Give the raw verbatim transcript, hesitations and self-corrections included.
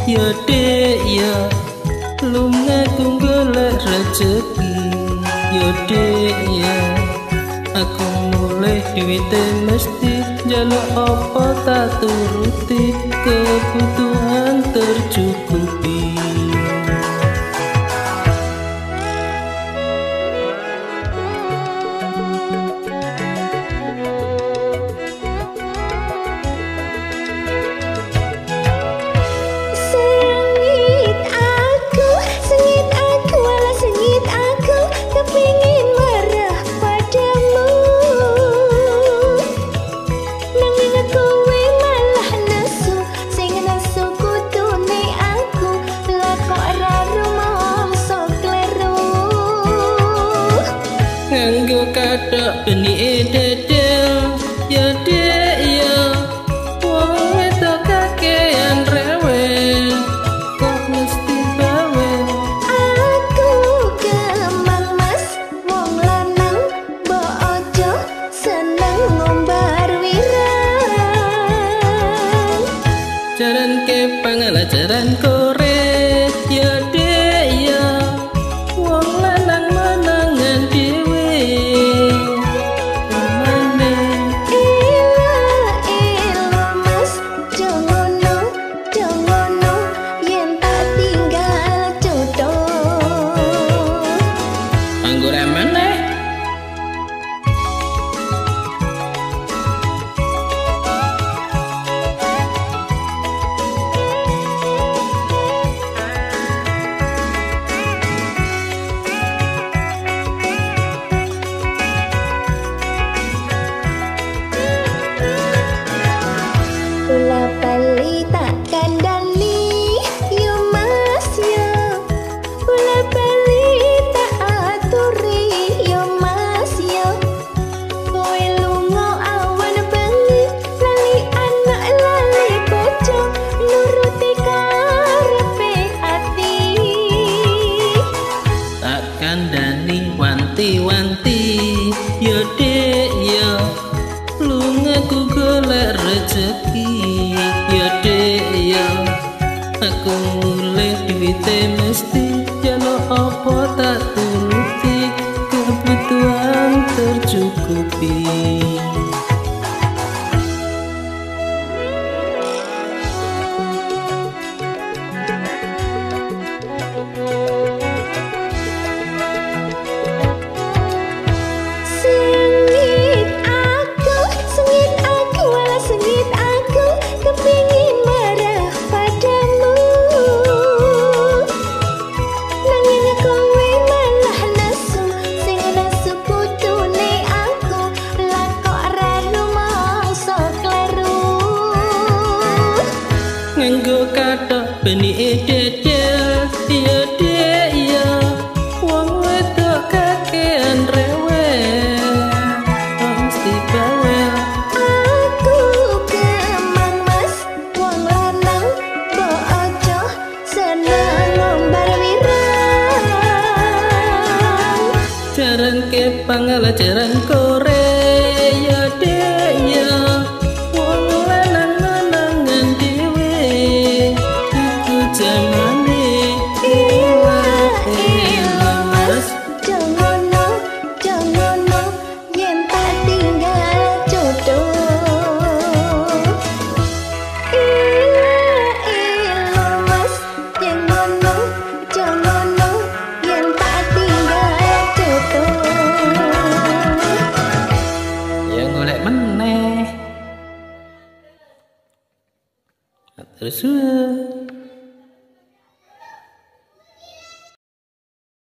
ya dek ya lunga ku golek rezeki ya dek ya aku mulai duwite mesti jaluk apa tak turuti kebutuhan tercukupi. Nganggo kathok benih dedel ya dek ya wong wedok kakean rewel kok mesti bawel. Aku kemang mas wong lanang mbok ojo seneng ngombar wirang. Jaran ke pangala jaran kore ya dek ya wong lanang menangan dhewe. Kula bali tak kandani yo mas yo kula bali tak aturi yo mas yo kowe lunga awan bengi lali anak lali bojo nuruti karepe ati Tak kandani wanti-wanti ya dek ya lunga ku golek rezeki ya dek ya aku mulai duwite mesti jaluk apa tak turuti kebutuhan tercukupi. Nganggo kathok benih dedel ya dek ya wong wedok kakean rewel mesti bawel. Aku kemang mas wong lanang mbok ojo seneng ngombar wirang. Jaran ke pangala jaran kore ya dek ya wong lanang menangan dhewe iku jamane Ila ila mas jangono jangono yen tak tinggal jodoh. Ila ila mas jangono jangono yen tak tinggal jodoh. ya golek meneh terus